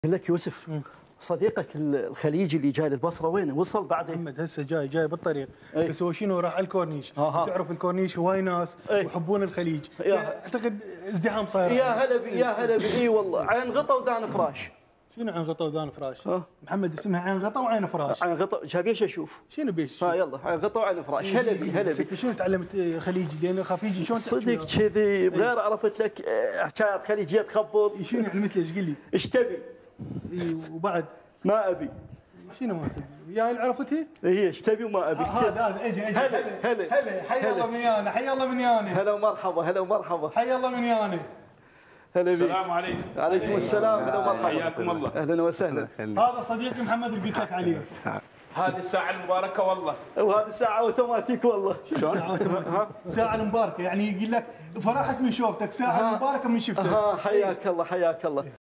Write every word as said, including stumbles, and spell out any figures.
اقول لك يوسف، صديقك الخليجي اللي جاي للبصره وين وصل بعد؟ محمد هسه جاي جاي بالطريق. أي. بس هو شنو راح على الكورنيش. آه. تعرف الكورنيش هواي ناس أي. ويحبون الخليج. يا. اعتقد ازدحام صاير. يا هلا بي يا هلا بي اي والله. عين غطا ودان فراش. شنو عين غطا ودان فراش؟ آه. محمد اسمها عين غطا وعين فراش. عين غطا شابيش اشوف. شنو بيش؟ ها يلا عين غطا وعين فراش. هلا بي هلا بي. شنو تعلمت خليجي؟ لان خفيجي شلون صدق كذي بغير عرفت لك حكايات خليجيه تخبط. شنو يعني مثل ايش قل لي؟ ايش تبي؟ اي وبعد ما ابي. شنو ما تبي؟ يا اللي عرفتها؟ هي ايش تبي وما ابي. هذا هذا اجي اجي هلا هلا هلا حي الله من يانا حي الله من يانا هلا ومرحبا هلا ومرحبا حي الله من يانا. هلا بي. السلام عليكم. وعليكم السلام هلا ومرحبا. حياكم الله. اهلا وسهلا. هذا صديقي محمد اللي قلت لك عليه. هذه الساعة المباركة والله. وهذه ساعه اوتوماتيك والله. شلون؟ ساعة المباركة يعني يقول لك فرحت من شوفتك، ساعة المباركة من شفتك. ها حياك الله حياك الله.